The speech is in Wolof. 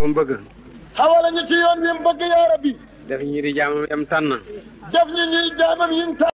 mu bëgg. xawala ñu ci yoon wi mu bëgg yaa rabbi. def ñi di jaamam yam tànn. def ñu ñuy jaamam yim tànn.